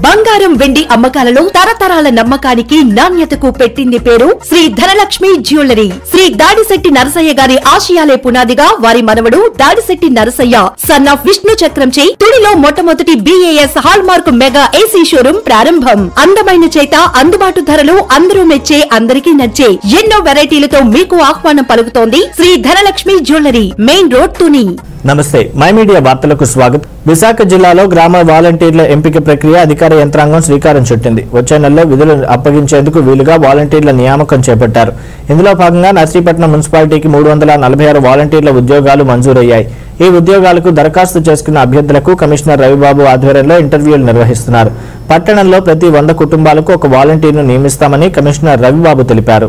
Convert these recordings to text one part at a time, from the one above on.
బంగారం వెండి అమ్మకాలలో తరతరాల నమ్మకానికి నాణ్యతకు పెట్టింది పేరు శ్రీ ధనలక్ష్మి జ్యువెలరీ. శ్రీ దాడిశెట్టి నరసయ్య గారి ఆశయాలే పునాదిగా వారి మనవడు దాడిశెట్టి నరసయ్య సన్ ఆఫ్ విష్ణు చక్రంచే తుడిలో మొట్టమొదటి BAS hallmark mega AC showroom ప్రారంభం. అందమైన చేత అందుబాటు ధరలు అందరూ మెచ్చే అందరికీ నచ్చే ఎన్నో వెరైటీలతో మీకు ఆహ్వానం పలుకుతోంది Shri Dhanalakshmi jewellery, main road Tuni. నమస్తే, మై మీడియా వార్తలకు స్వాగతం. విశాఖ జిల్లాలో గ్రామ వాలంటీర్ల ఎంపిక ప్రక్రియ అధికార యంత్రాంగం శ్రీకారం చుట్టింది. వచ్చే నెలలో విధులు అప్పగించేందుకు వీలుగా వాలంటీర్ల నియామకం చేపట్టారు. ఇందులో భాగంగా నర్సీపట్నం మున్సిపాలిటీకి 346 వాలంటీర్ల ఉద్యోగాలు మంజూరయ్యాయి. ఈ ఉద్యోగాలకు దరఖాస్తు చేసుకున్న అభ్యర్థులకు కమిషనర్ రవిబాబు ఆధ్వర్యంలో ఇంటర్వ్యూలు నిర్వహిస్తున్నారు. పట్టణంలో ప్రతి 100 కుటుంబాలకు ఒక వాలంటీర్ను నియమిస్తామని కమిషనర్ రవిబాబు తెలిపారు.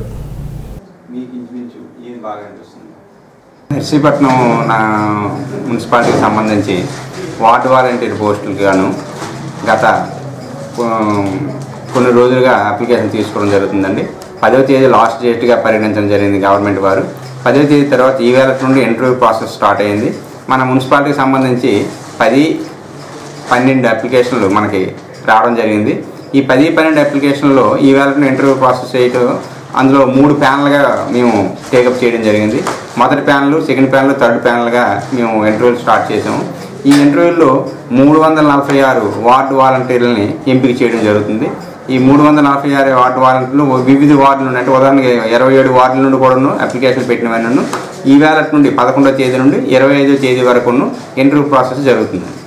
నర్సీపట్నం మున్సిపాలిటీకి సంబంధించి వార్డు వాలంటీర్ పోస్టులకు గాను గత కొన్ని రోజులుగా అప్లికేషన్ తీసుకోవడం జరుగుతుందండి. 10వ తేదీ లాస్ట్ డేట్గా పరిగణించడం జరిగింది గవర్నమెంట్ వారు. 10వ తేదీ తర్వాత ఈ వేళ నుండి ఇంటర్వ్యూ ప్రాసెస్ స్టార్ట్ అయింది. మన మున్సిపాలిటీకి సంబంధించి 10-12 అప్లికేషన్లు మనకి రావడం జరిగింది. ఈ 10-12 అప్లికేషన్లో ఈ వేళ నుండి ఇంటర్వ్యూ ప్రాసెస్ చేయటం, అందులో 3 ప్యానల్గా మేము టేకప్ చేయడం జరిగింది. మొదటి ప్యానల్, సెకండ్ ప్యానల్, థర్డ్ ప్యానల్గా మేము ఇంటర్వ్యూలు స్టార్ట్ చేసాము. ఈ ఇంటర్వ్యూల్లో 346 వార్డు వాలంటీర్లని ఎంపిక చేయడం జరుగుతుంది. ఈ 346 వార్డు వాలంటీర్లు వివిధ వార్డుల నుండి, అంటే ఉదాహరణకి 27 వార్డుల నుండి కూడాను అప్లికేషన్ పెట్టినవన్నీ ఈ వేళ నుండి 11వ తేదీ నుండి 25వ తేదీ వరకు ఇంటర్వ్యూ ప్రాసెస్ జరుగుతుంది.